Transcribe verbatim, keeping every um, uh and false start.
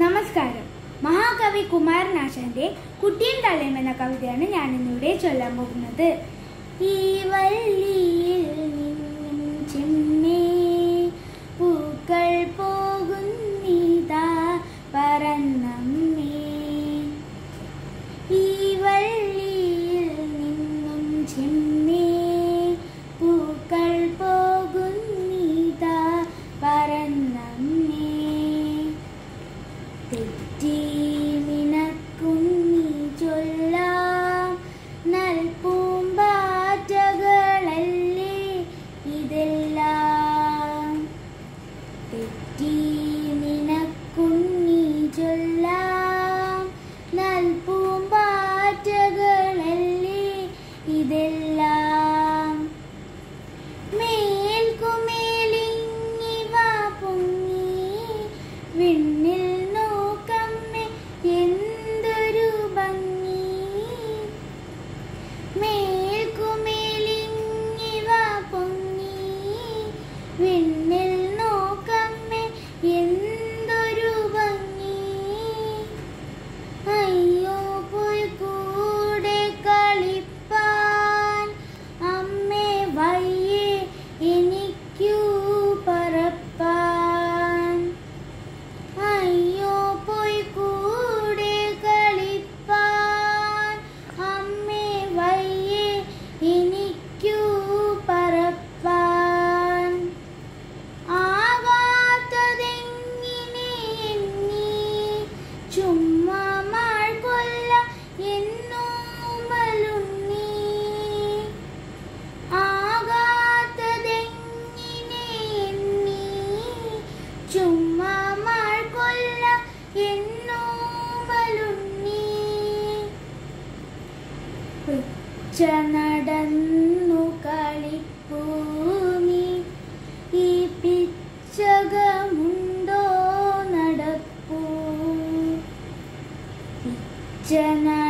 നമസ്കാരം. മഹാകവി കുമാരനാശാന്റെ കുട്ടിയും തലയും എന്ന കവിതയാണ് ഞാൻ ഇന്നിവിടെ ചൊല്ലാൻ പോകുന്നത്. ഈ വള്ളിയിൽ നിന്നും ചെമ്മേ പൂക്കൾ പോകുന്നിതാ പറന്നമ്മേ. ഈ വള്ളിയിൽ നിന്നും ചെമ്മേ പൂക്കൾ പോകുന്നിതാ പറന്നമ്മേ. തെറ്റി നിനക്കുന്നീ ചൊല്ലാം നൽപൂമ്പാറ്റകളല്ലേ ഇതെല്ലാം. തെറ്റി നിനക്കുന്നീ ചൊല്ലാം നൽപൂമ്പാറ്റകളല്ലേ ഇതെല്ലാം. മേൽക്കുമേലിങ്ങിവ പൊങ്ങി വിണ്ണിൽ നോക്കമ്മേ എന്തൊരു ഭംഗി. മേൽക്കുമേലിങ്ങിവ പൊങ്ങി വിണ്ണിൽ നോക്കമ്മേ എന്തൊരു ഭംഗി. അയ്യോ പോയി കൂടെ കളിപ്പാൻ അമ്മേ വയ്യേ എനിക്കു പറപ്പാൻ. അയ്യോ പോയി കൂടെ കളിപ്പാൻ അമ്മേ വയ്യേ എനിക്കു പറപ്പാൻ. ആകാത്തതെങ്ങിനെ എണ്ണി ചുമ്മാ മാൾ കൊല്ല എന്നോമലുണ്ണി. ആകാത്തതെങ്ങിനെ എണ്ണി ചുമ്മാ മാൾ കൊല്ല എന്നോമലുണ്ണി. ഉച്ച നടന്നു കളിപ്പൂ നീ ഈ പിച്ചകമുണ്ടോ നടപ്പൂ. പിച്ച